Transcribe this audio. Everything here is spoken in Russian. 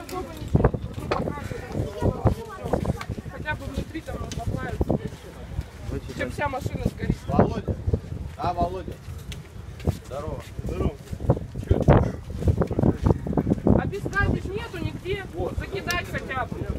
особо ничего не показывает. Хотя бы внутри там поплавится, чем вся машина сгорит. Володя. А, Володя. Здорово. Здорово. А песка здесь нету нигде. Вот. Закидать хотя бы.